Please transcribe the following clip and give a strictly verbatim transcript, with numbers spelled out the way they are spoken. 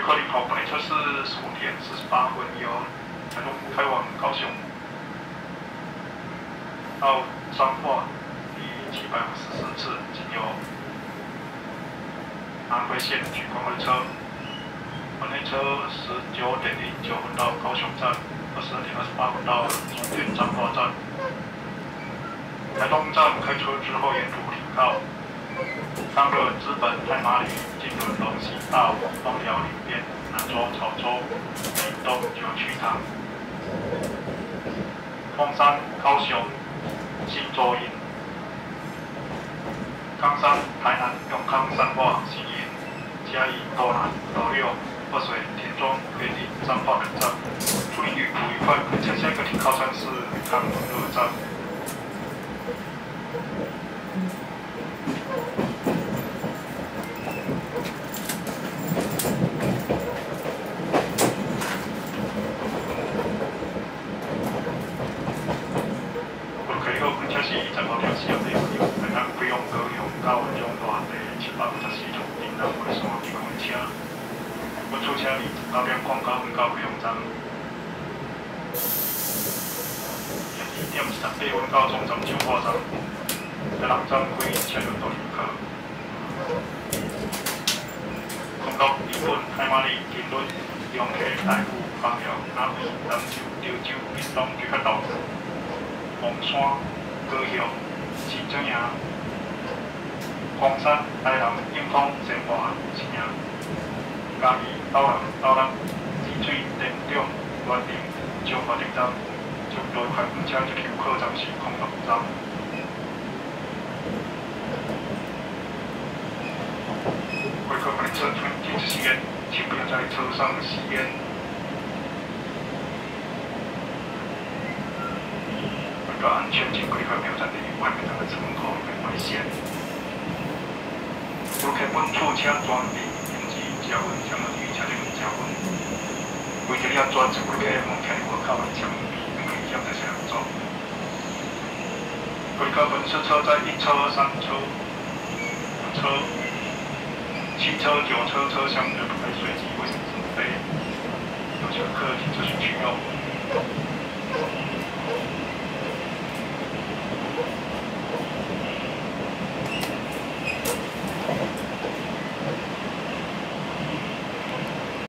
客零号，本列车是十五点四十八分由台东开往高雄到彰化第七百五十四次经由南回线莒光列车。本列车十九点零九分到高雄站，二十二点二十八分到中天彰化站。台东站开车之后沿途停靠。 上了资本太马里、金轮龙溪大武、东寮林边、南州、潮州、屏东九曲塘、凤山、高雄、新洲营、冈山、台南、永康、三化、新营、嘉义、斗南、斗六、二水、田中、月底、彰化等站。祝你旅途愉快。接下一个停靠站是康乐站。 到中大地七百五十四路顶南回山地公车，我出车离九点广九分到高雄站，二点十八分到中站彰化站，在南站归车辆到旅客。空到日本、海马里、金轮、永溪、大埔、丰寮、南回、南州、潮州、屏东、菊花岛、凤山、高雄、新庄营。 凤山、台南、永丰、新华、新营、嘉义、斗南、斗南、紫水、田中、原林、彰化顶站，就多快公车接入客站是空六站。贵客本列车请禁止吸烟，请不要在车上吸烟。为了安全，请贵客不要站在外面那个车门口，很危险。 游客本厝车专利停止加温，将门与车顶加温。为着你安全，请游客莫徛在门口的墙壁，危险在车上走。游客本次车在一车、三车、五车、七车、九车车厢的排水及卫生纸备，有乘客请自行取用。